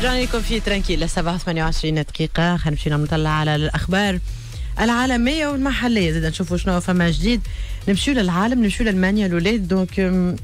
رجعنا لكم في ترانكيل 27 دقيقة. خلينا نمشي نطلع على الأخبار العالمية والمحلية، زيد نشوفوا شنو فما جديد. نمشيو للعالم، نمشيو لألمانيا الولاد. دونك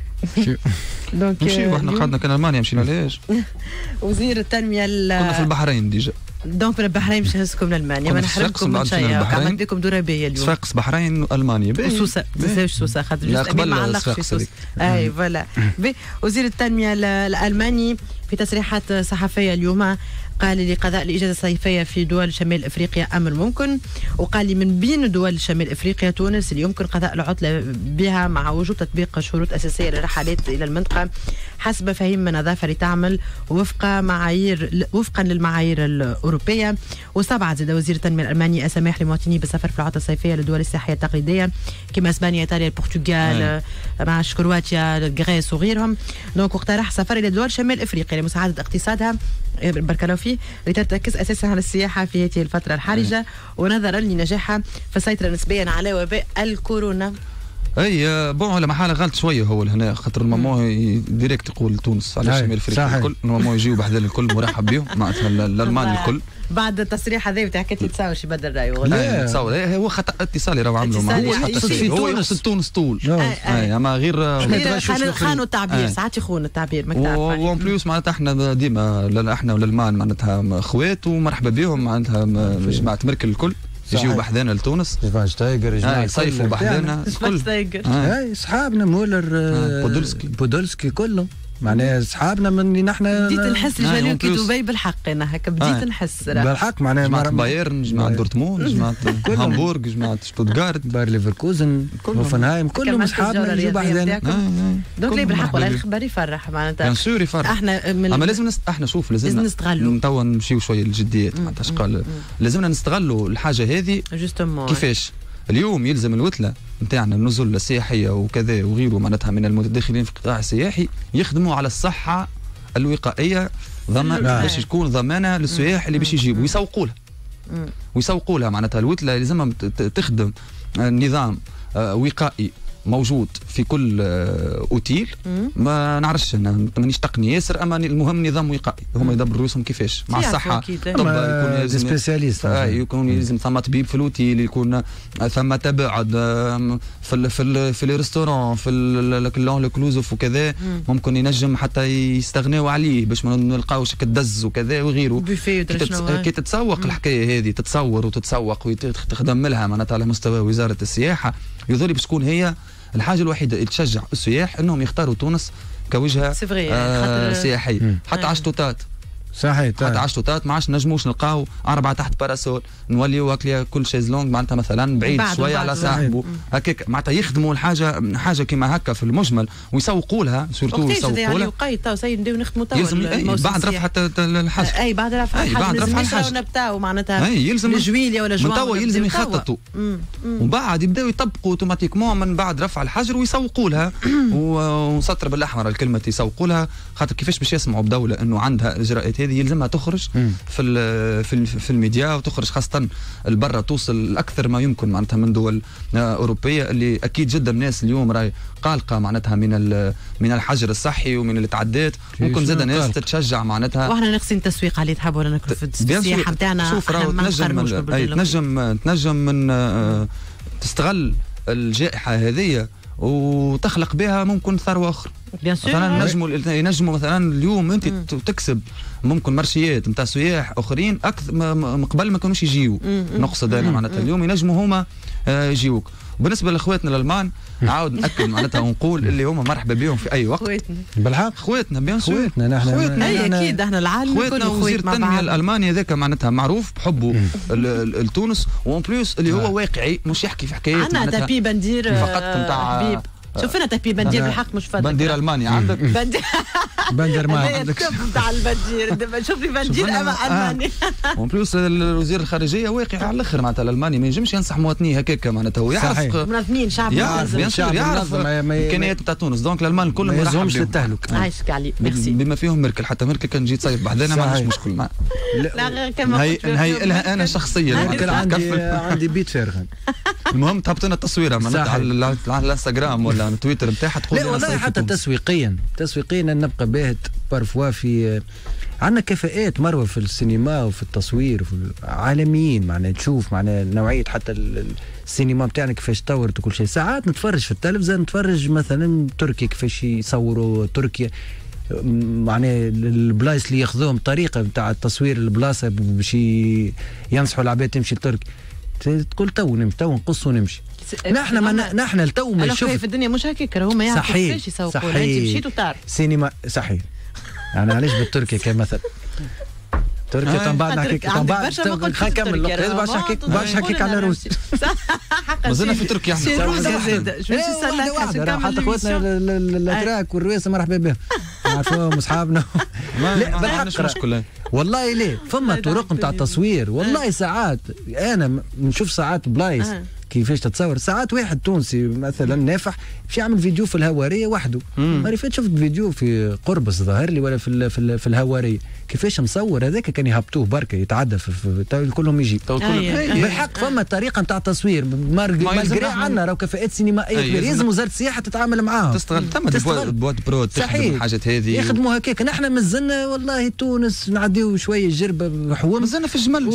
نمشيو احنا قعدنا كان ألمانيا مشينا ليش؟ وزير التنمية كنا في البحرين ديجا. دونك من البحرين باش نهزكم لألمانيا، ما نحرمكم من شيء. عملت لكم دورة باهية اليوم. صفاقس بحرين وألمانيا وسوسة، ما تنساوش سوسة خاطر جوست ما علقش في سوسة. اي فوالا. وزير التنمية الألماني في تصريحات صحفية اليوم قال لقضاء الإجازة الصيفية في دول شمال إفريقيا أمر ممكن، وقال لي من بين دول شمال إفريقيا تونس اللي يمكن قضاء العطلة بها مع وجود تطبيق شروط أساسية للرحلات إلى المنطقة حسب فهم النظافة لتعمل وفقا للمعايير الأوروبية. واستبعد زاد وزير التنمية الألماني السماح لمواطنيه بالسفر في العطلة الصيفية للدول السياحية التقليدية كما إسبانيا، إيطاليا، البرتغال، مع كرواتيا، الغريس وغيرهم. دونك اقترح سفر إلى دول شمال إفريقيا لمساعدة اقتصادها بارك الله فيه، لترتكز اساسا على السياحه في هذه الفتره الحرجه ونظرا لنجاحها في السيطره نسبيا على وباء الكورونا. اي بون على محاله غلط شويه هو هنا خاطر المامو ديريكت يقول تونس على شمال افريقيا الكل، المامو يجيو بحذا الكل مرحب بهم معناتها الالمان الكل. بعد التصريح هذا بتاعك تصور شي بدل رايه لا تصور هو خطا اتصالي راهو عملوا معاه هو يقصد تونس طول اما غير خانوا التعبير ساعات يخون التعبير ما تعرف. وان بلوس معناتها احنا ديما احنا والالمان معناتها اخوات ومرحبا بهم معناتها جماعه مركل الكل يجيو بحذانا لتونس شفاينشتايجر يصيفوا بحذانا الكل صحابنا مولر بودولسكي كلهم معناها صحابنا من نحن بديت نحس رجالي كي دبي بالحق انا هكا بديت نحس بالحق معناها جماعة بايرن جماعة دورتموند جماعة هامبورغ جماعة شتوتغارت باير ليفركوزن هوفنهايم كلهم صحابنا يجوا بحذانا. دونك لي بالحق والله الخبر يفرح معناتها بيان سور يفرح. احنا اما لازم احنا شوف لازم نستغلوا توا نمشيو شويه للجديات معناتها اش قال لازمنا نستغلوا الحاجه هذه كيفاش. اليوم يلزم الوتله نتاعنا النزل السياحيه وكذا وغيره معناتها من المتدخلين في القطاع السياحي يخدموا على الصحه الوقائيه باش تكون ضمانه للسياح اللي باش يجيبوا ويسوقوا لها معناتها الوتله لازم تخدم نظام وقائي موجود في كل اوتيل. ما نعرفش انا مانيش تقني ياسر اما المهم نظام وقائي هما يدبروا رؤوسهم كيفاش مع الصحه. طب يكون لازم سبيسياليست يكون لازم ثم طبيب في الاوتيل، يكون ثم تباعد في الريستورون في اللون الكلوزوف وكذا ممكن ينجم حتى يستغنوا عليه باش ما نلقاوش كدز وكذا وغيره. كي تتسوق الحكايه هذه تتصور وتتسوق وتخدم لها معناتها على مستوى وزاره السياحه يظل باش تكون هي الحاجه الوحيده اللي تشجع السياح انهم يختاروا تونس كوجهه سياحيه. حتى عشتوتات صحيح حتى عشتوتات ما عادش نجموش نلقاو 4 تحت باراسول نوليو هكا كل شيزلونج معناتها مثلا بعيد شويه على صاحبه هكاك معناتها يخدموا حاجه كيما هكا في المجمل ويسوقوا لها سورتو يسوقوا لها وقيت تو سيد نبداو نخدموا تو بعد رفع الحجر. اي بعد رفع الحجر نبداو معناتها يلزم جويليا ولا جوان توا يلزم يخططوا ومن بعد يبداو يطبقوا اوتوماتيكمون من بعد رفع الحجر ويسوقوا لها ونسطر بالاحمر الكلمه يسوقوا لها خاطر كيفاش باش يسمعوا بدوله انه عندها الاجراءات هذه يلزمها تخرج في الميديا وتخرج خاصه البرة توصل اكثر ما يمكن معناتها من دول اوروبيه اللي اكيد جدا الناس اليوم راهي قلقه معناتها من الحجر الصحي ومن الاتعادات. ممكن زاد ناس تتشجع معناتها واحنا نقصي تسويق عليه تحبوا ولا نكتب في السياحه نتاعنا. شوف تنجم من تستغل الجائحه هذه وتخلق بها ممكن ثروه اخرى. مثلا ينجموا مثلا اليوم انت تكسب ممكن مرشيات نتاع سياح اخرين اكثر قبل ما كانوش يجيو. نقصد انا معناتها اليوم ينجموا هما يجيوك. وبالنسبه لاخواتنا الالمان نعاود ناكد معناتها ونقول اللي هما مرحبا بهم في اي وقت. بالحق خواتنا بيان سور خواتنا اكيد احنا العالم خواتنا. وزير التنميه الالماني هذاك معناتها معروف بحبه لتونس وان بلوس اللي هو واقعي مش يحكي في حكايات معناتها تابي بندير فقط نتاع شوف انا تابي بندير بالحق مش فاضي بندير الماني عندك بندر ما عندك تاع البندير شوف لي بندير الماني وان بلوس الوزير الخارجيه واقع على الاخر معناتها الالماني ما ينجمش ينصح مواطنيه هكاك معناتها هو يعرف منظمين شعب يعرف امكانيات تاع تونس. دونك الالمان الكل ما يلزمش للتهلك. عايشك علي ميرسي بما فيهم ميركل حتى ميركل كان جيت صيف بحذانا ما عنديش مشكل معاه. لا كما نهيئ لها انا شخصيا عندي بيت فارغ. المهم تهبط لنا التصويره معناتها على الانستغرام ولا التويتر نتاعها تقول لا والله حتى تسويقيا نبقى باهت بارفوا في عندنا كفاءات مروه في السينما وفي التصوير وفي عالميين، معناها تشوف معناها نوعيه حتى السينما بتاعنا كيفاش تطورت وكل شيء. ساعات نتفرج في التلفزيون، نتفرج مثلا تركيا كيفاش يصوروا تركيا، معناها البلايص اللي ياخذوهم طريقه نتاع التصوير البلاصه باش ينصحوا العباد تمشي لتركيا. تقول تو نقص ونمشي. نحن التو ما نشوف في الدنيا مش هكاك، هما يعرفوا كيفاش يسوقوا. انت مشيت وتعرف سينما صحيح. يعني علاش بالتركيا كمثل تركيا تنبعد نحكي نكمل باش نحكيك على روسيا. مازلنا في تركيا احنا حتى خواتنا الاتراك والرويسه مرحبا بهم نعرفوهم اصحابنا. لا بالحق مشكله والله ليه فما طرق نتاع التصوير والله. ساعات انا نشوف ساعات بلايص كيفاش تتصور. ساعات واحد تونسي مثلا نافح باش يعمل فيديو في الهواريه وحده. مرة فاتت شفت فيديو في قربص ظاهر لي ولا في الهواريه كيفاش مصور هذاك كان يهبطوه بركه يتعدى في كلهم يجي بالحق. فما طريقه نتاع تصوير مالغري عندنا راهو كفاءات سينمائيه كبيره لازم وزاره السياحه تتعامل معاهم تستغل. ثم بواد برو تخدم الحاجات هذه يخدموا هكاك. نحن مازلنا والله تونس نعديو شويه الجربه حوم مازلنا في الجمل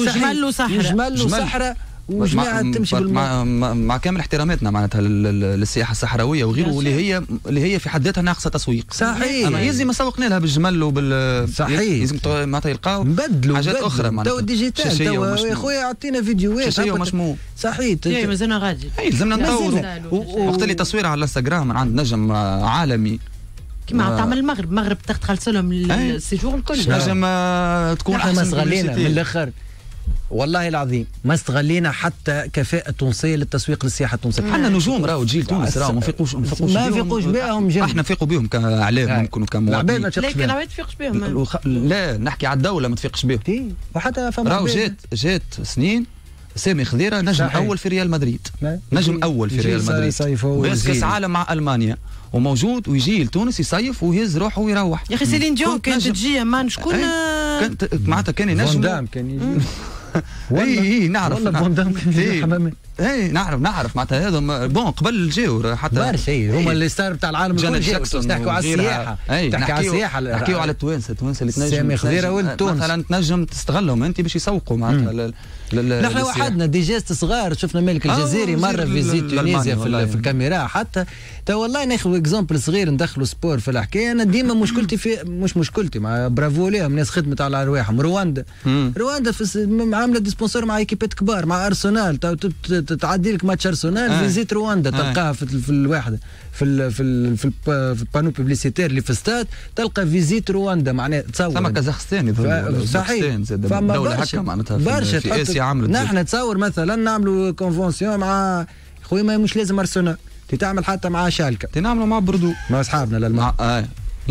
وصحراء وجماعه تمشي مع كامل احتراماتنا معناتها للسياحه الصحراويه وغيره اللي هي في حد ذاتها ناقصه تسويق. صحيح. اما يلزم سوقنا لها بالجمل صحيح. يلزم معناتها يلقاو حاجات اخرى معناتها. تو ديجيتال يا خويا اعطينا فيديوهات شاشيه ومشموع. صحيح. مازلنا غادي. يلزمنا نطوروا. وقت اللي تصوير على الانستغرام من عند نجم عالمي كيما تعمل المغرب تخلص لهم السيجور الكل. نجم تكون احسن صغلينا من الاخر والله العظيم ما استغلينا حتى كفاءة تونسية للتسويق للسياحة التونسية. احنا نجوم راهو جيل تونس راهو ما نفيقوش بهم احنا نفيقوا بهم كاعلام ممكن وكمواطنين. لكن ما تفيقش بهم. لا نحكي على الدولة ما تفيقش بهم. وحتى فما راهو جات سنين سامي خضيرة نجم اول في ريال مدريد. نجم اول في ريال مدريد وياس كاس عالم مع المانيا وموجود ويجي لتونس يصيف ويهز روحه ويروح. يا اخي سيلين ديون كانت تجي مان شكون معناتها كان ينجم كان يجي اي نعرف والله بوندام كان يجي حمامات. اي نعرف معناتها هذا بون قبل جاو حتى برشا هما اللي ستار نتاع العالم الكل جاو. تحكوا على السياحه تحكي على السياحه نحكيو على التوانسه اللي تنجم سامي خضيره ولد تونس مثلا تنجم تستغلهم انت باش يسوقوا معناتها. نحن وحدنا دي جيست صغار شفنا مالك الجزائري مره في زيت تونيزيا في الكاميرا حتى تو والله ناخذ اكزومبل صغير ندخلوا سبور في الحكايه. انا ديما مشكلتي في مش مشكلتي مع برافو ليهم ناس خدمت على ارواحهم. رواندا عامله ديسبونسور مع ايكيبات كبار مع ارسنال. تعدي لك ماتش ارسنال فيزيت رواندا تلقاها في الواحده في البانو بوبليسيتير اللي في الستاد تلقى فيزيت رواندا معناها تصور. ثم كازاخستان صحيح فما دوله هكا معناتها في اسيا عملت. نحن تصور مثلا نعملوا كونفونسيون مع خويا ما مش لازم ارسنال تعمل حتى مع شالكه تنعملوا مع بردو مع اصحابنا للماء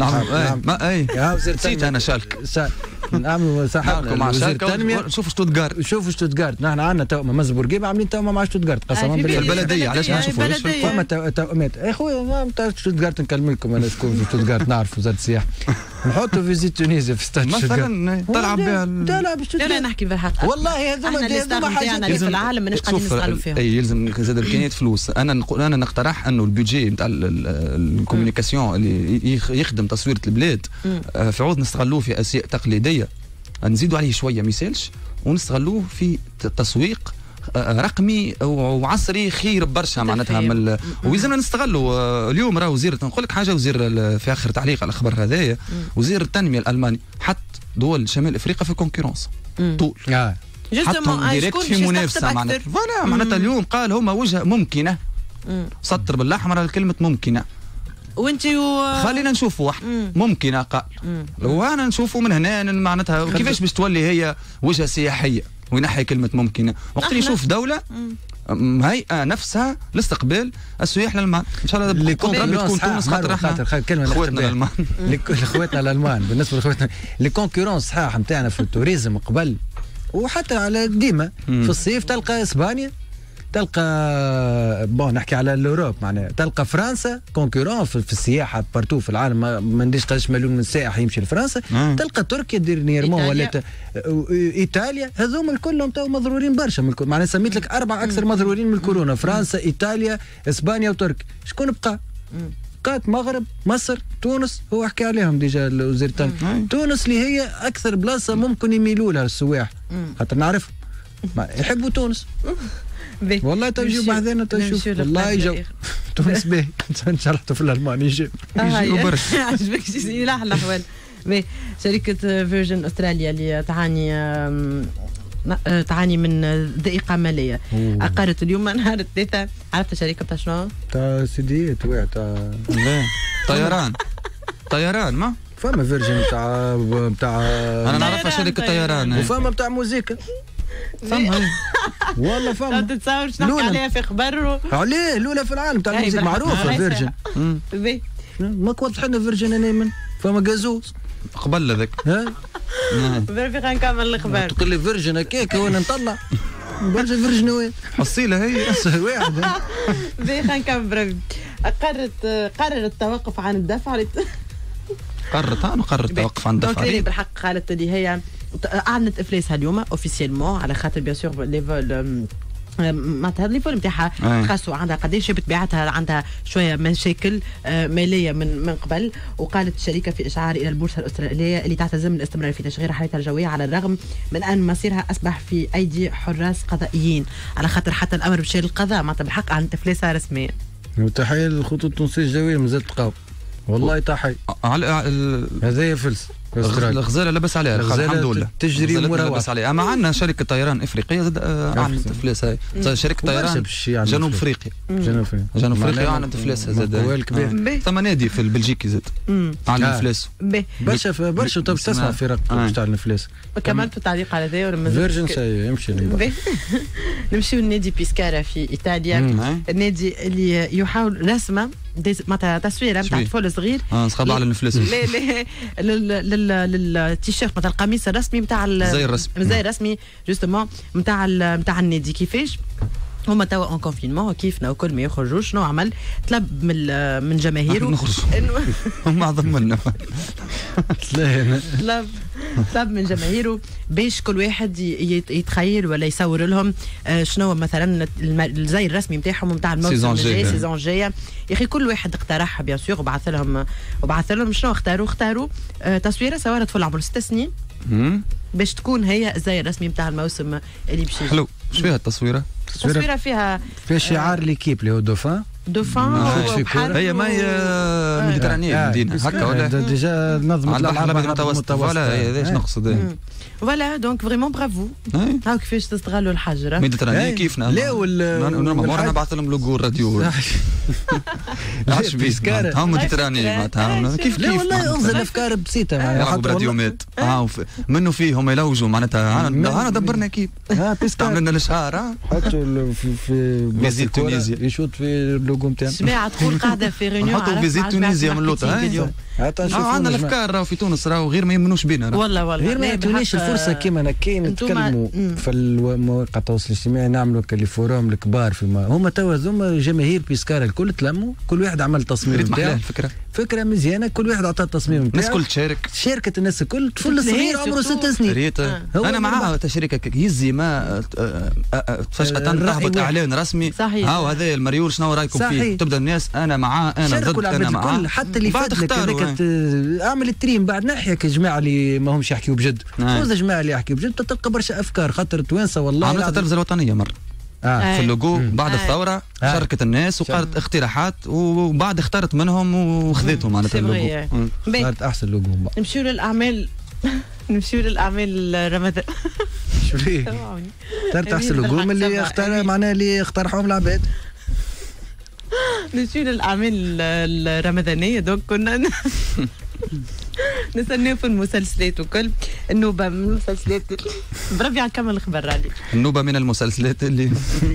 نسيت انا شالكه نعملوا صاحبنا مع شالكه. شوفوا شتوتغارت نحن عندنا توأمة مزبورقيب عاملين توأمة مع شتوتغارت قسما بالله. في البلديه علاش ما نشوفوش فما توأمات يا خويا ما نتاع شتوتغارت نكلم لكم انا شكون في شتوتغارت نعرف وزاره السياحه نحطوا فيزيت تونيزيا في ستاد مثلا تلعب بها. لا نحكي بالحق والله هذوما حاجات في العالم ماناش قاعدين نسالوا فيهم. يلزم زاد امكانيات فلوس. انا نقترح انه البيدجي نتاع الكوميونيكاسيون اللي يخدم تصوير البلاد في عوض نستغلوه في اشياء تقليديه نزيدوا عليه شويه ما يسالش ونستغلوه في تسويق رقمي وعصري خير برشا معناتها ويلزمنا نستغلوا. اليوم راه وزير نقول لك حاجه وزير في اخر تعليق على الخبر هذايا وزير التنميه الالماني حط دول شمال افريقيا في كونكورونس طول حطهم ديريكت في منافسه معناتها اليوم قال هما وجهه ممكنه سطر بالاحمر على كلمه ممكنه وانت خلينا نشوفوا واحد ممكنه قال وانا نشوفوا من هنا معناتها كيفاش باش تولي هي وجهه سياحيه وينحي كلمه ممكنه وقت اللي يشوف دوله هيئه نفسها لاستقبال السياح الالمان ان شاء الله تكون تونس خاطر احنا خواتنا الالمان خواتنا الالمان بالنسبه لخواتنا لي كونكورونس صحاح نتاعنا في التوريزم قبل وحتى على ديما في الصيف تلقى اسبانيا تلقى نحكي على الاوروب معناها تلقى فرنسا كونكورون في السياحه بارتو في العالم ما نديش قداش مليون من السائح يمشي لفرنسا تلقى تركيا ديرنييرمون ولا ايطاليا هذوما كلهم تو مضرورين برشا معناها سميت لك 4 اكثر مضرورين من الكورونا فرنسا ايطاليا اسبانيا وتركيا شكون بقى تحقيقات مغرب مصر تونس، هو حكى عليهم ديجا الوزير الثاني. تونس اللي هي اكثر بلاصه ممكن يميلوا لها السواح، خاطر نعرف يحبوا تونس. والله تجيب بعدين تشوف والله يجوا تونس باهي ان شاء الله في الالماني يجوا برك عجبك يلحلح. شركه فيرجن استراليا اللي تعاني من ضيقه ماليه اقرت اليوم نهار الثلاثاء. عرفت الشركه بتاع شنو؟ تاع سيدي تاع طيران ما فما فيرجن بتاع انا نعرفها شركه طيران، وفما بتاع موزيكا فما والله فما. لا تتصور شنو نحكي عليها في خبر عليه الاولى في العالم تاع الموزيكا معروفه فيرجن. ما واضح لنا فيرجن انا من فما قازوز قبل هذاك. بربي خلينا نكمل الخبر. تقول لي فيرجن هكاك وانا نطلع فيرجن وين حصيله هي واحد. خلينا نكمل بربي. قرر التوقف عن الدفع. قررت التوقف عن الدفع. بالحق قالت اللي هي اعلنت افلاسها اليوم اوفيسيلمون على خاطر بيان سور لي فول معناتها لي فول نتاعها خاصو عندها قداش جابت بيعتها عندها شويه مشاكل ماليه من قبل. وقالت الشركه في اشعار الى البورصه الاستراليه اللي تعتزم الاستمرار في تشغيل حالتها الجويه على الرغم من ان مصيرها اصبح في ايدي حراس قضائيين، على خاطر حتى الامر مشى للقضاء معناتها بالحق اعلنت افلاسها رسميا. وتحيه للخطوط التونسيه الجويه مازالت تقاوم والله تحيه. هذايا فلس الغزاله لبس عليها الحمد لله تجري لبس عليها. اما عندنا شركه طيران افريقيه زاد اعلنت افلاس. هاي شركه طيران جنوب افريقيا جنوب افريقيا اعلنت افلاسها زاد. ثم نادي في البلجيكي زاد اعلن افلاسه برشا تسمع فرق تعلن افلاس. كمان في التعليق على ذا ولا فيرجن يمشي نمشيو لنادي بيسكارا في ايطاليا. النادي اللي يحاول رسمه معناتها تصويره نتاع طفل صغير سخاب على الفلوس للتيشيرت مثلا القميص الرسمي نتاع زي الرسمي جوستومون نتاع النادي. كيفاش هما توا اون كونفينمون كيفنا وكل ما يخرجوا شنو عمل؟ طلب من جماهيره انه هم اعظم منا طلب من جماهيره باش كل واحد يتخيل ولا يصور لهم شنو مثلا الزي الرسمي نتاعهم نتاع الموسم الجاي سيزون جايه. يا اخي كل واحد اقترح بيان سور وبعث لهم شنو اختاروا تصويره صورت في العمر 6 سنين باش تكون هي الزي الرسمي نتاع الموسم اللي باش حلو. اش فيها التصويره؟ التصويره فيها شعار ليكيب اللي هو دوفان هي ما هي ميديترانيه المدينه هكا ولا ديجا نظمت البحر الابيض المتوسط ولا هذاش نقصد. فوالا دونك فريمون برافو. هاو كيفاش تستغلوا الحجره ميديترانيه كيفنا. لا نبعث لهم لوغو الراديو عاش بيسكار هم ميديترانيه معناتها كيف لا والله اغزل افكار بسيطه يلعبوا براديومات منه فيه هم يلوجوا معناتها انا دبرنا كيف عملنا الاشهار حطوا في فيزيت تونيزيا يشوط في اللوغو نتاعنا. سماعه تقول قاعده في ريونيون حطوا فيزيت تونيزيا من لوطا. عندنا الافكار راهو في تونس راهو غير ما يمنوش بينا والله غير ما يعطونيش الفرصه كيما كاين نتكلموا في المواقع التواصل الاجتماعي نعملوا كالفورام الكبار فيما هما توا هذوما جماهير بيسكارا الكل تلموا كل واحد عمل تصميم نتاعو. فكره مزيانه كل واحد عطى التصميم نتاعو. الناس الكل شاركت الناس الكل طفل صغير عمره 6 سنين. انا معاها شركه يزي ما فجاه تهبط اعلان رسمي هاو هذا المريول شنو رايكم فيه؟ تبدا الناس انا معاه انا ضد انا معاه حتى اللي فات لك اعمل التريم بعد ناحيك الجماعه اللي ما همش يحكيوا بجد. فوز الجماعه اللي يحكيوا بجد تلقى برشا افكار خاطر توانسه والله عملتها التلفزه الوطنيه مره في اللوجو بعد الثوره شاركت الناس وقالت اقتراحات وبعد اختارت منهم وخذيتهم معناتها اللوجو صارت احسن لوجو. نمشيو للاعمال رمضان. شو فيه؟ اخترت احسن لوجو من اللي اختار معناها اللي اقترحوهم العباد. نمشيو للاعمال الرمضانيه دونك كنا نستناو في المسلسلات وكل النوبه من المسلسلات بربي نكمل الخبر علي. النوبه من المسلسلات اللي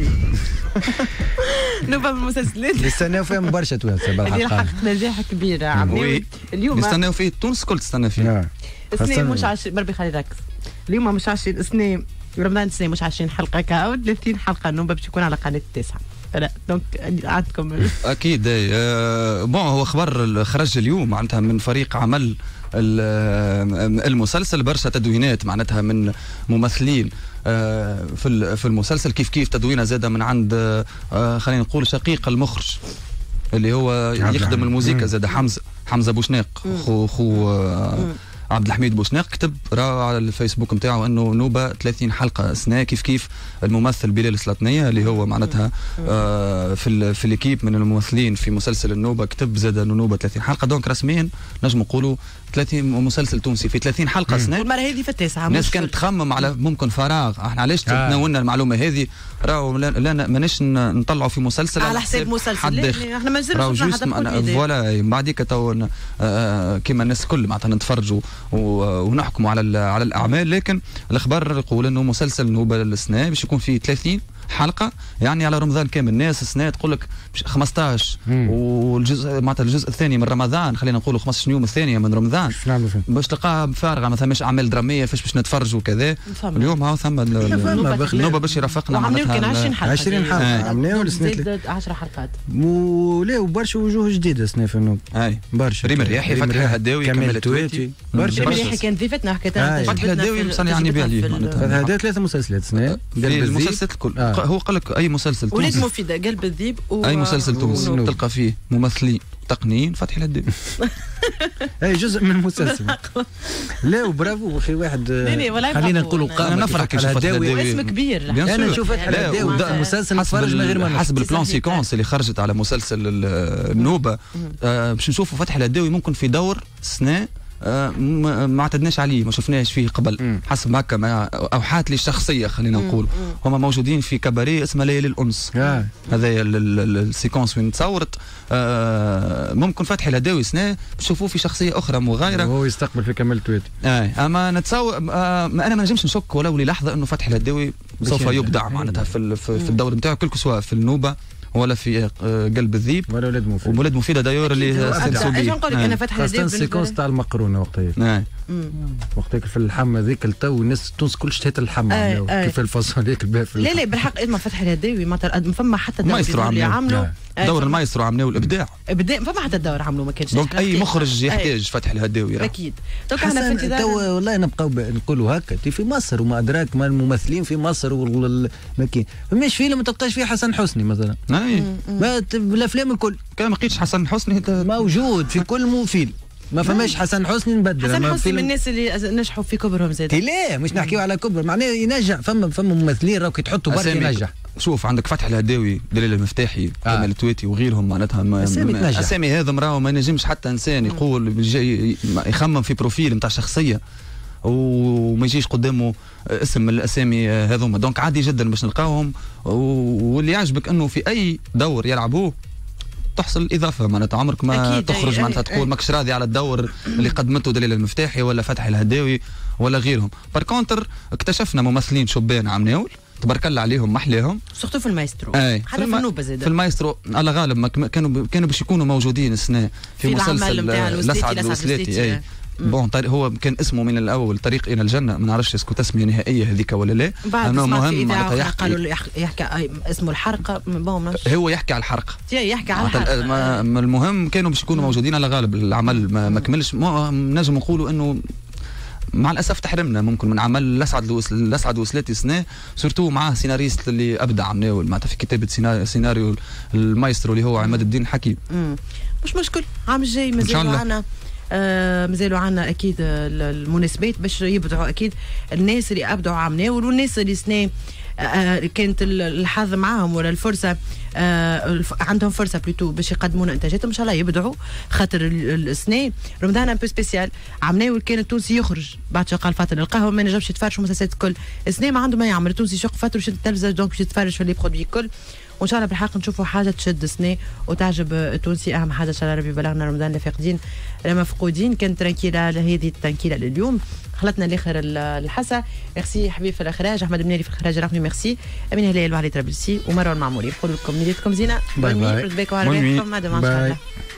نوبه من المسلسلات نستناو فيهم برشا توانسه اللي حققت نجاح كبير عملوا اليوم نستناو فيه تونس الكل تستنى فيه. اثنين مش 20 بربي خلي ركز اليوم مش 20 اثنين رمضان سنه مش 20 حلقه كاو 30 حلقه النوبه باش تكون على قناه 9. لا دونك عندكم اكيد. بون هو خبر خرج اليوم معناتها من فريق عمل المسلسل برشا تدوينات معناتها من ممثلين في المسلسل كيف تدوينه زاده من عند خلينا نقول شقيق المخرج اللي هو يخدم الموسيقى زاد حمزه بوشناق خو عبد الحميد بوشناق كتب راه على الفيسبوك نتاعو انه نوبه 30 حلقه سنه كيف الممثل بلال السلاطنيه اللي هو معناتها في الكيب من الممثلين في مسلسل النوبه كتب زاد انه نوبه 30 حلقه دونك رسميا نجم نقولوا 30 مسلسل تونسي في 30 حلقه سنه. والمره هذه في التاسعه الناس كانت تخمم على ممكن فراغ، احنا علاش تناولنا المعلومه هذه راهو لا ماناش نطلعوا في مسلسل على حساب مسلسل احنا ما نجمش حتى فوالا بعديك تو كيما الناس الكل معناتها نتفرجوا ونحكموا على الاعمال، لكن الاخبار يقول انه مسلسل نوبه السنه باش يكون فيه 30 حلقه يعني على رمضان كامل. الناس السنه تقول لك 15 والجزء معناتها الجزء الثاني من رمضان، خلينا نقولوا 15 يوم الثانيه من رمضان باش تلقاها فارغه، ما ثماش اعمال دراميه فاش باش نتفرجوا وكذا. اليوم هاو ثم النوبه باش يرافقنا معناتها 20 حلقه عملناو السنه 10 حلقات ولا وبرشا وجوه جديده السنه في النوبه. اي برشا ريم الرياحي، فتحي الهداوي، كمال التويتي، برشا ريم الرياحي كانت ضيفتنا حكيتها فتحي الهداوي مصنع يعني بالي معناتها هذا 3 مسلسلات سنه المسلسلات الكل. هو قال لك اي مسلسل ولاد مفيده قلب الذيب اي مسلسل تونسي تلقى فيه ممثلين تقنيين فتحي الهداوي اي جزء من المسلسل. لا وبرافو اخي واحد خلينا نقولوا انا نفرح كي نشوف فتحي الهداوي اسم كبير. انا نشوف فتحي الهداوي مسلسل نتفرج من غير ما حسب البلان سيكونس اللي خرجت على مسلسل النوبه باش نشوفوا فتحي الهداوي ممكن في دور سنه ما اعتدناش عليه، ما شفناش فيه قبل حسب هكا ما اوحات لي الشخصيه خلينا نقول. هما موجودين في كباريه اسمها ليالي الانس، هذا السيكونس وين تصورت. ممكن فتحي الهداوي سنه تشوفوه في شخصيه اخرى مغايره وهو يستقبل في كمال تويتي. اما نتصور انا ما نجمش نشك ولو للحظه انه فتحي الهداوي سوف يبدع معناتها في الدور نتاعو كل سواء في النوبه ولا في قلب الذيب ولا ولاد مفيده دايور اللي سلسوا بيه. نقول لك انا فتحي الهداوي السيكونس تاع المقرونه وقتها وقتها في اللحمه ذيك التو الناس تونس كل شتات اللحمه كيف الفاصوليا الباف. لا بالحق ما فتحي الهداوي ما فما حتى دور اللي عملوا دور المايسترو عملوا الابداع فما حتى دور عملوا ما كانش. دونك اي مخرج يحتاج فتحي الهداوي اكيد. دونك احنا في انتظار والله نبقاو نقولوا هكا في مصر وما ادراك ما الممثلين في مصر ما فماش فيلم ما تلقاش فيه حسن حسني مثلا. الافلام الكل كان ما لقيتش حسن حسني موجود في كل فيلم. ما فماش حسن حسني نبدل. حسن حسني من الناس اللي نجحوا في كبرهم زاد. لا مش نحكيو على كبر معناه ينجح. فما ممثلين راهو كي تحطوا برك ينجح. شوف عندك فتحي الهداوي، دليل المفتاحي، كمال التويتي وغيرهم معناتها اسامي هذا مراه ما ينجمش حتى انسان يقول يخمم في بروفيل نتاع شخصيه وما يجيش قدامه اسم من الاسامي هذوما. دونك عادي جدا باش نلقاهم، واللي يعجبك انه في اي دور يلعبوه تحصل اضافه معناتها عمرك ما تخرج معناتها تقول ماكش راضي على الدور اللي قدمته دليل المفتاحي ولا فتحي الهداوي ولا غيرهم. باركونتر اكتشفنا ممثلين شبان عمناول تبارك الله عليهم محلاهم سورتو في المايسترو حتى في النوبه زاد. في المايسترو على غالب كانوا باش يكونوا موجودين السنه في مسلسل الاسعد الوسلاتي. بون هو كان اسمه من الاول طريق الى الجنه، ما نعرفش اسكو تسميه نهائيه هذيك ولا لا. المهم معناتها قالوا يحكي اسمه الحرقه. هو يحكي على الحرقه يحكي على الحرقه. المهم كانوا باش يكونوا موجودين على غالب. العمل ما كملش. نجم نقولوا انه مع الاسف تحرمنا ممكن من عمل الاسعد وسلاتي سنه، سورتو معاه سيناريست اللي ابدع مناول معناتها في كتابه سيناريو المايسترو اللي هو عماد الدين حكيم. مش مشكل العام الجاي مازالوا عنا اكيد المناسبات باش يبدعوا اكيد الناس اللي ابدعوا عمناول والناس اللي سنه كانت الحظ معاهم ولا الفرصه عندهم فرصه بلوتو باش يقدموا انتاجاتهم ان شاء الله يبدعوا. خاطر السنه رمضان ان بو سبيسيال عمناول كان التونسي يخرج بعد شقال فاتر القهوه ما نجمش يتفرج مسلسلات الكل. السنه ما عنده ما يعمل التونسي شق فاتر وش التلفزه دونك باش يتفرج في لي برودوي الكل. وان شاء الله بالحق نشوفوا حاجه تشد سنه وتعجب التونسي. اهم حاجه ان شاء الله ربي بلغنا رمضان اللي فاقدين لا مفقودين. كانت ترانكيله هذه الترانكيله لليوم. خلطنا الاخر الحسا. ميرسي حبيب في الاخراج، احمد منيري في الاخراج الرقمي. ميرسي امين هلال وعلي طرابلسي ومروان معموري. نقول لكم نيتكم زينه. باي باي. ردبيكم على ربيعكم. مع ان شاء الله.